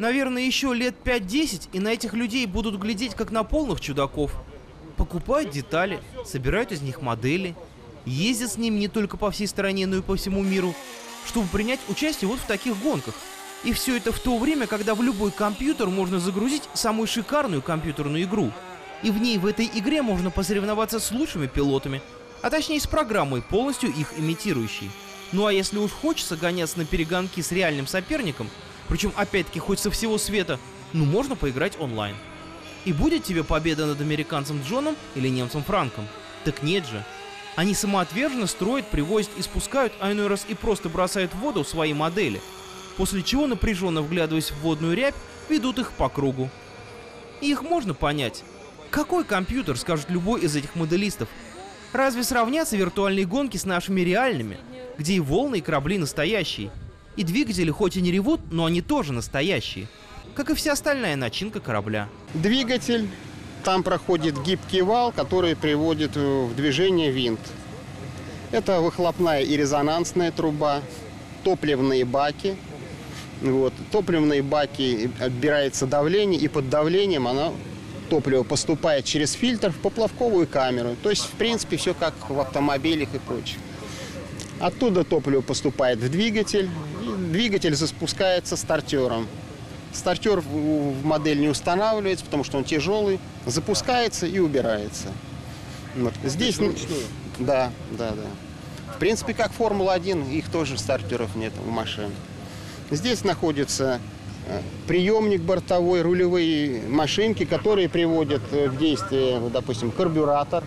Наверное, еще лет 5-10, и на этих людей будут глядеть как на полных чудаков. Покупают детали, собирают из них модели, ездят с ними не только по всей стране, но и по всему миру, чтобы принять участие вот в таких гонках. И все это в то время, когда в любой компьютер можно загрузить самую шикарную компьютерную игру. И в ней, в этой игре, можно посоревноваться с лучшими пилотами, а точнее с программой, полностью их имитирующей. Ну а если уж хочется гоняться на перегонки с реальным соперником, причем опять-таки хоть со всего света, ну можно поиграть онлайн. И будет тебе победа над американцем Джоном или немцем Франком? Так нет же. Они самоотверженно строят, привозят и спускают, а иной раз и просто бросают в воду свои модели. После чего, напряженно вглядываясь в водную рябь, ведут их по кругу. И их можно понять. Какой компьютер, скажет любой из этих моделистов? Разве сравнятся виртуальные гонки с нашими реальными, где и волны, и корабли настоящие? И двигатели хоть и не ревут, но они тоже настоящие. Как и вся остальная начинка корабля. Двигатель, там проходит гибкий вал, который приводит в движение винт. Это выхлопная и резонансная труба, топливные баки. Вот. Топливные баки, отбирается давление, и под давлением топливо поступает через фильтр в поплавковую камеру. То есть, в принципе, все как в автомобилях и прочее. Оттуда топливо поступает в двигатель, и двигатель запускается стартером. Стартер в модель не устанавливается, потому что он тяжелый, запускается и убирается. Вот. Здесь, да. В принципе, как Формула-1, их тоже стартеров нет в машине. Здесь находится приемник бортовой, рулевые машинки, которые приводят в действие, допустим, карбюратор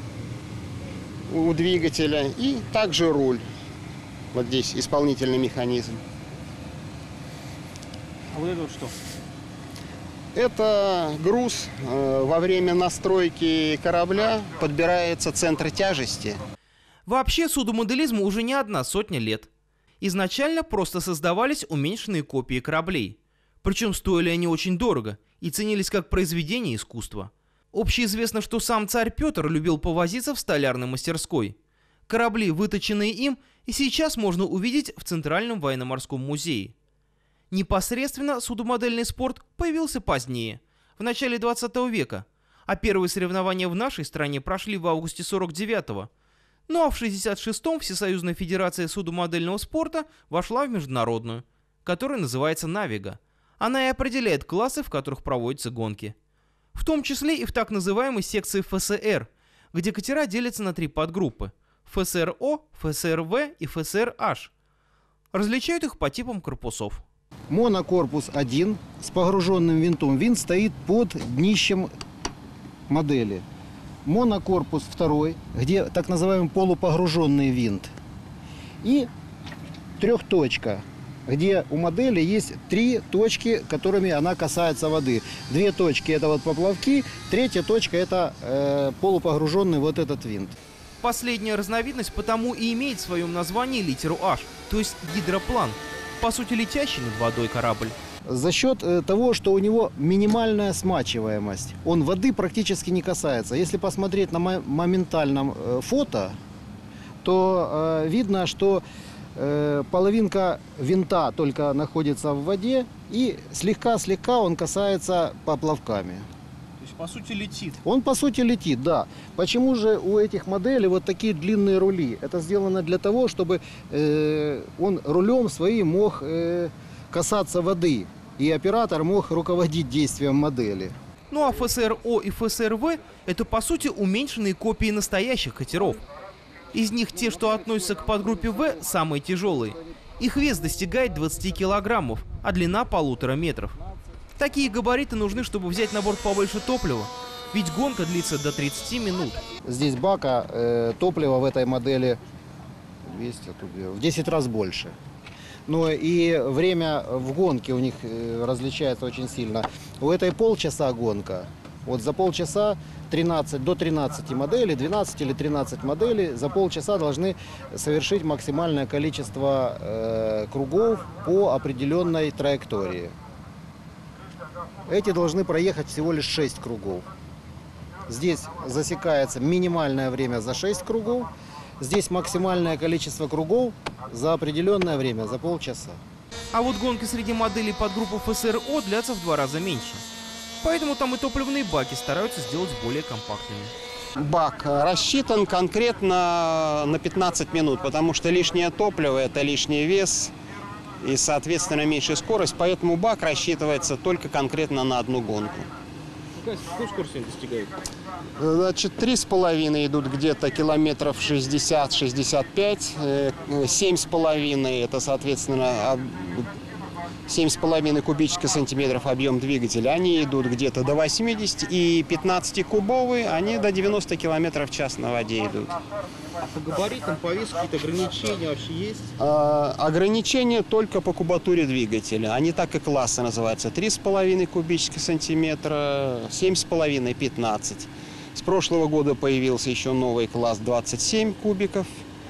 у двигателя и также руль. Вот здесь исполнительный механизм. А вот это вот что? Это груз. Во время настройки корабля подбирается центр тяжести. Вообще судомоделизму уже не 100 лет. Изначально просто создавались уменьшенные копии кораблей. Причем стоили они очень дорого и ценились как произведение искусства. Общеизвестно, что сам царь Петр любил повозиться в столярной мастерской. Корабли, выточенные им, и сейчас можно увидеть в Центральном военно-морском музее. Непосредственно судомодельный спорт появился позднее, в начале 20 века, а первые соревнования в нашей стране прошли в августе 49-го. Ну а в 66-м Всесоюзная Федерация судомодельного спорта вошла в международную, которая называется «Навига». Она и определяет классы, в которых проводятся гонки. В том числе и в так называемой секции ФСР, где катера делятся на 3 подгруппы – ФСРО, ФСРВ и ФСРH. Различают их по типам корпусов. Монокорпус 1 с погруженным винтом. Винт стоит под днищем модели. Монокорпус 2, где так называемый полупогруженный винт. И трехточка, где у модели есть 3 точки, которыми она касается воды. 2 точки – это вот поплавки, 3-я точка – это полупогруженный вот этот винт. Последняя разновидность потому и имеет в своем названии литеру H, то есть гидроплан. По сути, летящий над водой корабль. За счет того, что у него минимальная смачиваемость, он воды практически не касается. Если посмотреть на моментальном фото, то видно, что половинка винта только находится в воде, и слегка-слегка он касается поплавками. То есть, по сути, летит. Он, по сути, летит, да. Почему же у этих моделей вот такие длинные рули? Это сделано для того, чтобы он рулем своим мог касаться воды, и оператор мог руководить действием модели. Ну а ФСРО и ФСРВ – это, по сути, уменьшенные копии настоящих катеров. Из них те, что относятся к подгруппе В, самые тяжелые. Их вес достигает 20 килограммов, а длина 1,5 метров. Такие габариты нужны, чтобы взять на борт побольше топлива, ведь гонка длится до 30 минут. Здесь бака топлива в этой модели в 10 раз больше. Но и время в гонке у них различается очень сильно. У этой полчаса гонка. Вот за полчаса до 13 моделей, 12 или 13 моделей за полчаса должны совершить максимальное количество кругов по определенной траектории. Эти должны проехать всего лишь 6 кругов. Здесь засекается минимальное время за 6 кругов. Здесь максимальное количество кругов за определенное время, за полчаса. А вот гонки среди моделей подгруппы ФСРО длятся в 2 раза меньше. Поэтому там и топливные баки стараются сделать более компактными. Бак рассчитан конкретно на 15 минут, потому что лишнее топливо – это лишний вес и, соответственно, меньшая скорость. Поэтому бак рассчитывается только конкретно на одну гонку. Какую скорость они достигают? Значит, 3,5 идут где-то километров 60-65, 7,5 это, соответственно, 7,5 кубических сантиметров объем двигателя. Они идут где-то до 80, и 15-кубовые, они до 90 километров в час на воде идут. А по габаритам, по весу какие-то ограничения вообще есть? Ограничения только по кубатуре двигателя. Они так и классы называются. 3,5 кубических сантиметра, 7,5, 15. С прошлого года появился еще новый класс 27 кубиков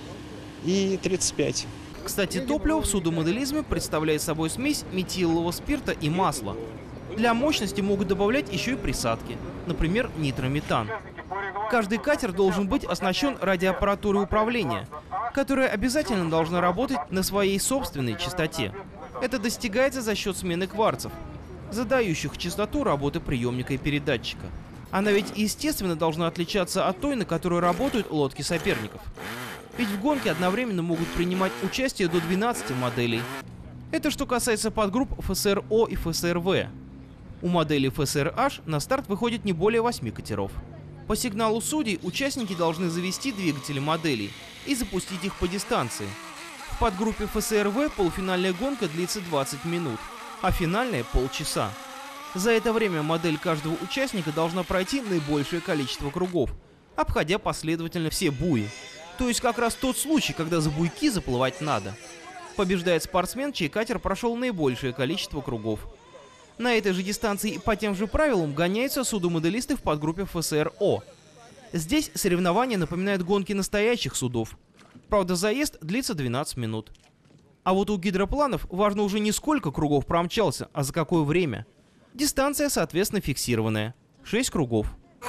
и 35. Кстати, топливо в судомоделизме представляет собой смесь метилового спирта и масла. Для мощности могут добавлять еще и присадки, например, нитрометан. Каждый катер должен быть оснащен радиоаппаратурой управления, которая обязательно должна работать на своей собственной частоте. Это достигается за счет смены кварцев, задающих частоту работы приемника и передатчика. Она ведь естественно должна отличаться от той, на которой работают лодки соперников. Ведь в гонке одновременно могут принимать участие до 12 моделей. Это что касается подгрупп ФСРО и ФСРВ. У модели ФСРH на старт выходит не более 8 катеров. По сигналу судей участники должны завести двигатели моделей и запустить их по дистанции. В подгруппе ФСРВ полуфинальная гонка длится 20 минут, а финальная – полчаса. За это время модель каждого участника должна пройти наибольшее количество кругов, обходя последовательно все буи. То есть как раз тот случай, когда за буйки заплывать надо. Побеждает спортсмен, чей катер прошел наибольшее количество кругов. На этой же дистанции и по тем же правилам гоняются судомоделисты в подгруппе ФСРО. Здесь соревнования напоминают гонки настоящих судов. Правда, заезд длится 12 минут. А вот у гидропланов важно уже не сколько кругов промчался, а за какое время. Дистанция, соответственно, фиксированная. 6 кругов.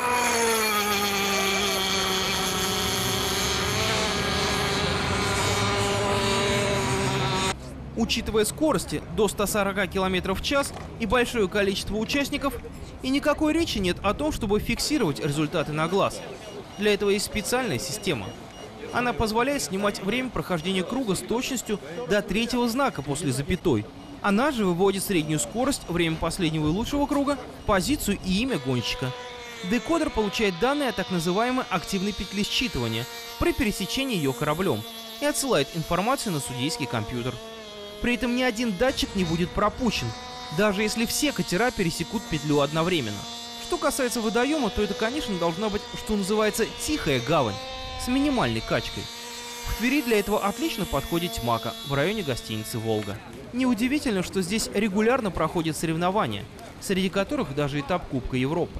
Учитывая скорости до 140 км в час и большое количество участников, и никакой речи нет о том, чтобы фиксировать результаты на глаз. Для этого есть специальная система. Она позволяет снимать время прохождения круга с точностью до 3-го знака после запятой. Она же выводит среднюю скорость, время последнего и лучшего круга, позицию и имя гонщика. Декодер получает данные о так называемой активной петле считывания при пересечении ее кораблем и отсылает информацию на судейский компьютер. При этом ни один датчик не будет пропущен, даже если все катера пересекут петлю одновременно. Что касается водоема, то это, конечно, должна быть, что называется, тихая гавань, с минимальной качкой. В Твери для этого отлично подходит Тьмака в районе гостиницы «Волга». Неудивительно, что здесь регулярно проходят соревнования, среди которых даже этап Кубка Европы.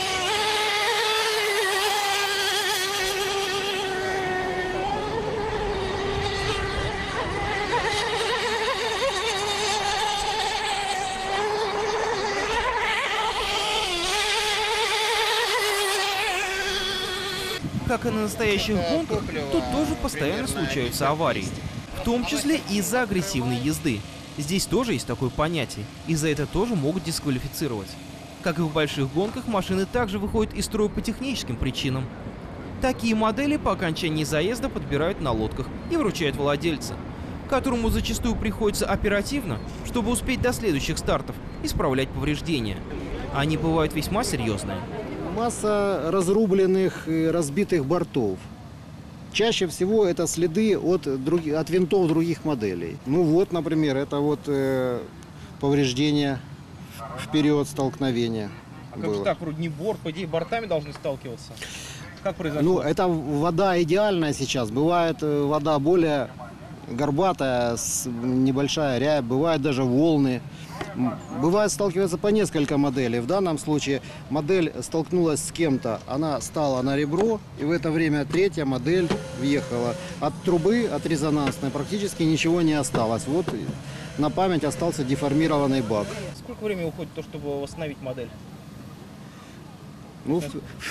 Как и на настоящих гонках, тут тоже постоянно случаются аварии. В том числе из-за агрессивной езды. Здесь тоже есть такое понятие, и за это тоже могут дисквалифицировать. Как и в больших гонках, машины также выходят из строя по техническим причинам. Такие модели по окончании заезда подбирают на лодках и вручают владельцу, которому зачастую приходится оперативно, чтобы успеть до следующих стартов, исправлять повреждения. Они бывают весьма серьезные. Масса разрубленных и разбитых бортов. Чаще всего это следы от винтов других моделей. Ну вот, например, это вот повреждение вперед столкновения. А как же так, вроде не борт, по идее, бортами должны сталкиваться? Как произошло? Ну, это вода идеальная сейчас. Бывает вода более горбатая, небольшая рябь, бывают даже волны. Бывает сталкивается по несколько моделей. В данном случае модель столкнулась с кем-то, она стала на ребро, и в это время третья модель въехала. От трубы, от резонансной практически ничего не осталось. Вот на память остался деформированный бак. Сколько времени уходит то, чтобы восстановить модель? Ну,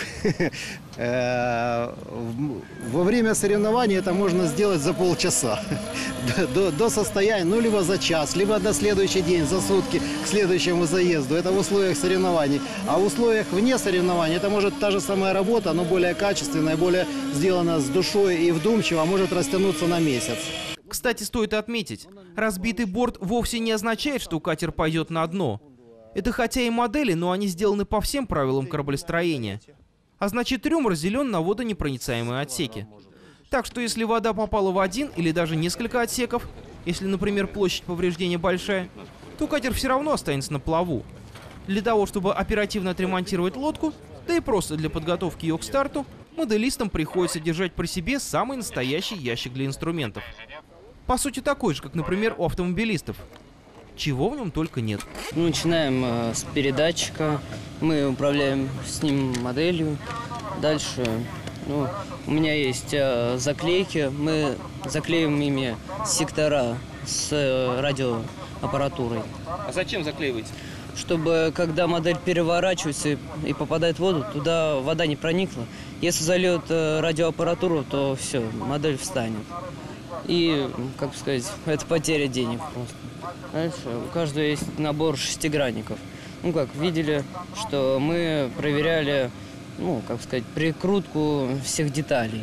во время соревнований это можно сделать за полчаса. До состояния, ну, либо за час, либо на следующий день, за сутки к следующему заезду. Это в условиях соревнований. А в условиях вне соревнований это может та же самая работа, но более качественная, более сделана с душой и вдумчиво, может растянуться на месяц. Кстати, стоит отметить, разбитый борт вовсе не означает, что катер пойдет на дно. Это хотя и модели, но они сделаны по всем правилам кораблестроения. А значит, трюм разделен на водонепроницаемые отсеки. Так что если вода попала в один или даже несколько отсеков, если, например, площадь повреждения большая, то катер все равно останется на плаву. Для того, чтобы оперативно отремонтировать лодку, да и просто для подготовки ее к старту, моделистам приходится держать при себе самый настоящий ящик для инструментов. По сути, такой же, как, например, у автомобилистов. Чего в нем только нет. Начинаем с передатчика, мы управляем с ним моделью. Дальше у меня есть заклейки, мы заклеим ими сектора с радиоаппаратурой. А зачем заклеиваете? Чтобы, когда модель переворачивается и попадает в воду, туда вода не проникла. Если зальет радиоаппаратуру, то все, модель встанет. И, как сказать, это потеря денег просто. Дальше у каждого есть набор шестигранников. Ну, как видели, что мы проверяли, как сказать, прикрутку всех деталей.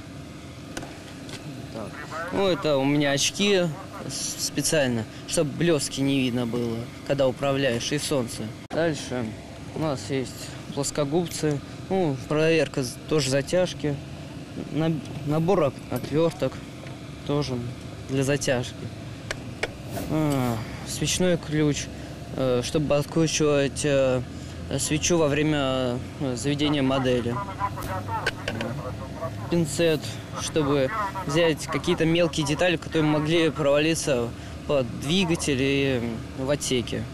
Так. Это у меня очки специально, чтобы блески не видно было, когда управляешь, и солнце. Дальше у нас есть плоскогубцы, проверка тоже затяжки, набор отверток тоже для затяжки. Свечной ключ, чтобы откручивать свечу во время заведения модели. Пинцет, чтобы взять какие-то мелкие детали, которые могли провалиться под двигатель и в отсеке.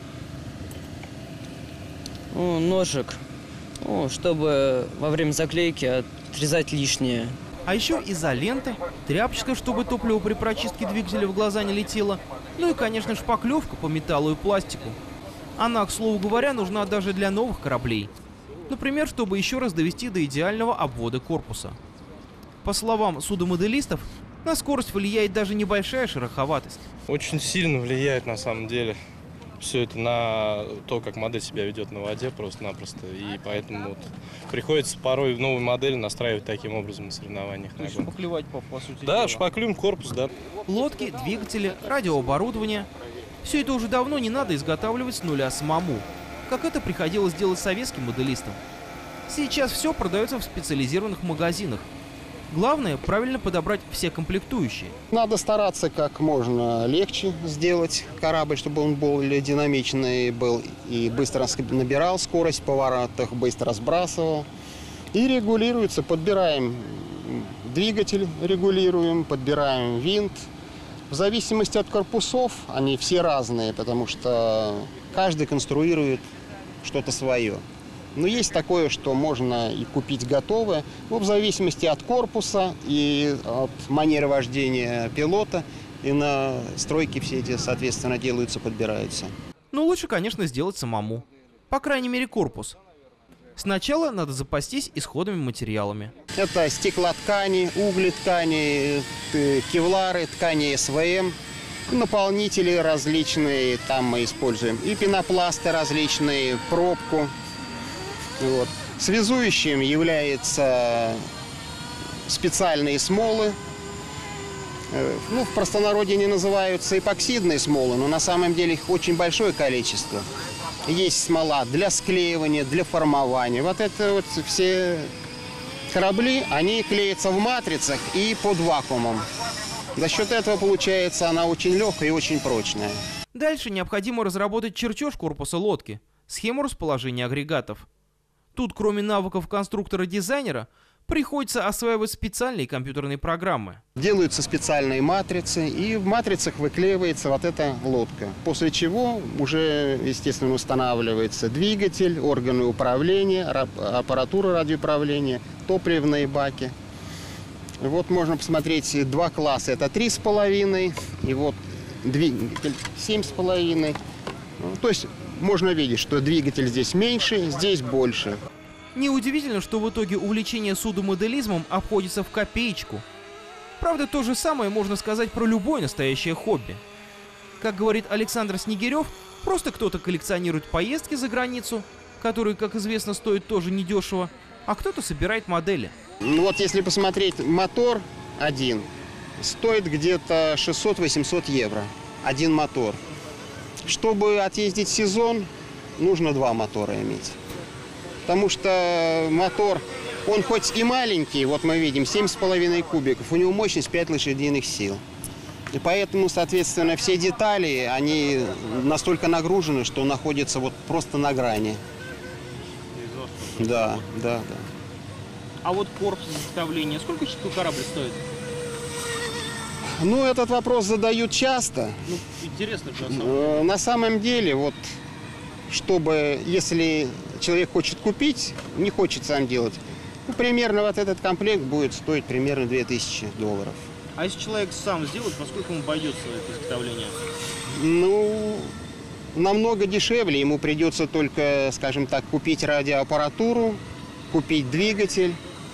Ножик, чтобы во время заклейки отрезать лишнее. А еще изолента, тряпочка, чтобы топливо при прочистке двигателя в глаза не летело, ну и, конечно, шпаклевка по металлу и пластику. Она, к слову говоря, нужна даже для новых кораблей. Например, чтобы еще раз довести до идеального обвода корпуса. По словам судомоделистов, на скорость влияет даже небольшая шероховатость. Очень сильно влияет на самом деле все это на то, как модель себя ведет на воде просто-напросто. И поэтому приходится порой новую модель настраивать таким образом на соревнованиях. То есть шпаклевать по сути Да, дела. шпаклюем корпус, да. Лодки, двигатели, радиооборудование – все это уже давно не надо изготавливать с нуля самому, как это приходилось делать советским моделистам. Сейчас все продается в специализированных магазинах. Главное – правильно подобрать все комплектующие. Надо стараться как можно легче сделать корабль, чтобы он более динамичный был и быстро набирал скорость в поворотах, быстро сбрасывал. И регулируется, подбираем двигатель, регулируем, подбираем винт. В зависимости от корпусов, они все разные, потому что каждый конструирует что-то свое. Но есть такое, что можно и купить готовое, в зависимости от корпуса и от манеры вождения пилота. И на стройке все эти, соответственно, делаются, подбираются. Но лучше, конечно, сделать самому. По крайней мере, корпус. Сначала надо запастись исходными материалами. Это стеклоткани, углеткани, кевлары, ткани СВМ. Наполнители различные там мы используем. И пенопласты различные, пробку. Вот. Связующим являются специальные смолы. В простонародье они называются эпоксидные смолы, но на самом деле их очень большое количество. Есть смола для склеивания, для формования. Вот это все корабли, они клеятся в матрицах и под вакуумом. За счет этого, получается, она очень легкая и очень прочная. Дальше необходимо разработать чертеж корпуса лодки, схему расположения агрегатов. Тут, кроме навыков конструктора-дизайнера, приходится осваивать специальные компьютерные программы. Делаются специальные матрицы, и в матрицах выклеивается вот эта лодка. После чего уже, естественно, устанавливается двигатель, органы управления, аппаратура радиоуправления, топливные баки. Вот можно посмотреть два класса. Это 3,5, и вот двигатель 7,5. То есть можно видеть, что двигатель здесь меньше, здесь больше. Неудивительно, что в итоге увлечение судомоделизмом обходится в копеечку. Правда, то же самое можно сказать про любое настоящее хобби. Как говорит Александр Снегирев, просто кто-то коллекционирует поездки за границу, которые, как известно, стоят тоже недешево, а кто-то собирает модели. Ну вот если посмотреть, мотор один стоит где-то 600-800 евро. Один мотор. Чтобы отъездить сезон, нужно 2 мотора иметь. Потому что мотор, он хоть и маленький, вот мы видим, 7,5 кубиков, у него мощность 5 лошадиных сил. И поэтому, соответственно, все детали, они настолько нагружены, что находятся вот просто на грани. Да. А вот корпус изготовления, сколько такой корабль стоит? Ну, этот вопрос задают часто. Ну, интересно же на самом деле. На самом деле, вот, чтобы, если человек хочет купить, не хочет сам делать, ну, примерно вот этот комплект будет стоить примерно $2000. А если человек сам сделает, поскольку ему обойдется это изготовление? Ну, намного дешевле. Ему придется только, скажем так, купить радиоаппаратуру, купить двигатель.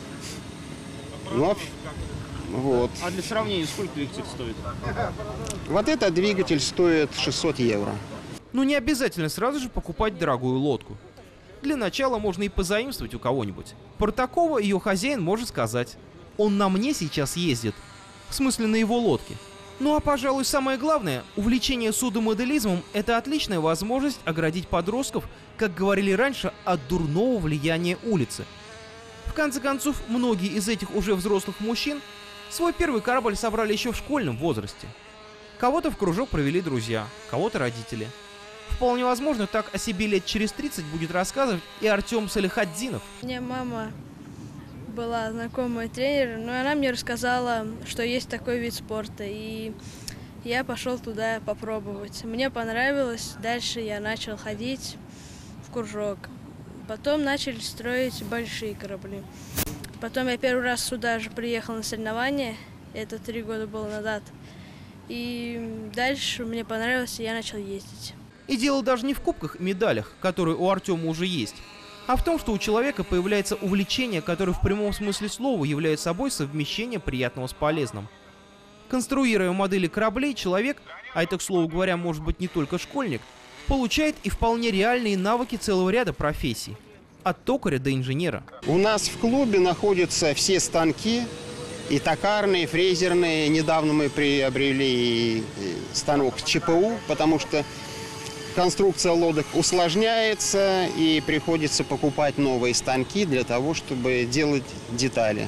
Ну, вот. А для сравнения, сколько двигатель стоит? Вот этот двигатель стоит 600 евро. Но не обязательно сразу же покупать дорогую лодку. Для начала можно и позаимствовать у кого-нибудь. Про такого ее хозяин может сказать: он на мне сейчас ездит. В смысле, на его лодке. Ну а, пожалуй, самое главное, увлечение судомоделизмом – это отличная возможность оградить подростков, как говорили раньше, от дурного влияния улицы. В конце концов, многие из этих уже взрослых мужчин свой первый корабль собрали еще в школьном возрасте. Кого-то в кружок провели друзья, кого-то родители. Вполне возможно, так о себе лет через 30 будет рассказывать и Артем Салихатдинов. У меня мама была знакомая тренер, но она мне рассказала, что есть такой вид спорта, и я пошел туда попробовать. Мне понравилось, дальше я начал ходить в кружок. Потом начали строить большие корабли. Потом я первый раз сюда же приехал на соревнования, это 3 года было назад. И дальше мне понравилось, и я начал ездить. И дело даже не в кубках и медалях, которые у Артема уже есть, а в том, что у человека появляется увлечение, которое в прямом смысле слова является собой совмещение приятного с полезным. Конструируя модели кораблей, человек, а это, к слову говоря, может быть не только школьник, получает и вполне реальные навыки целого ряда профессий. От токаря до инженера. У нас в клубе находятся все станки, и токарные, и фрезерные. Недавно мы приобрели станок ЧПУ, потому что конструкция лодок усложняется, и приходится покупать новые станки для того, чтобы делать детали.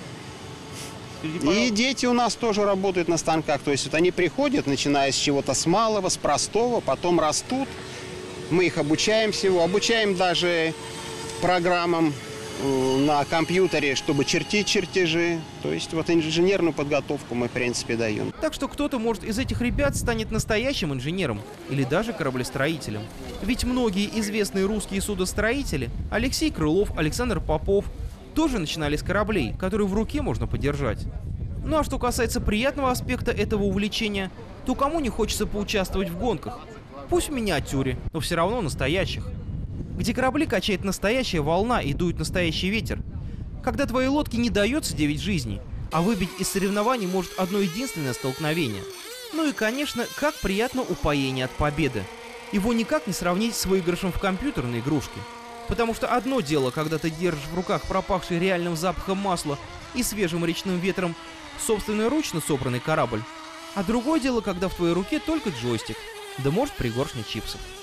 И дети у нас тоже работают на станках. То есть вот они приходят, начиная с чего-то с малого, с простого, потом растут. Мы их обучаем всего. Обучаем даже программам на компьютере, чтобы чертить чертежи. То есть вот инженерную подготовку мы, в принципе, даем. Так что кто-то, может, из этих ребят станет настоящим инженером или даже кораблестроителем. Ведь многие известные русские судостроители, Алексей Крылов, Александр Попов, тоже начинали с кораблей, которые в руке можно подержать. Ну а что касается приятного аспекта этого увлечения, то кому не хочется поучаствовать в гонках? Пусть в миниатюре, но все равно настоящих. Где корабли качает настоящая волна и дует настоящий ветер. Когда твоей лодке не дается 9 жизней, а выбить из соревнований может одно единственное столкновение. Ну и, конечно, как приятно упоение от победы. Его никак не сравнить с выигрышем в компьютерной игрушке. Потому что одно дело, когда ты держишь в руках пропахший реальным запахом масла и свежим речным ветром собственноручно собранный корабль, а другое дело, когда в твоей руке только джойстик, да может пригоршня чипсов.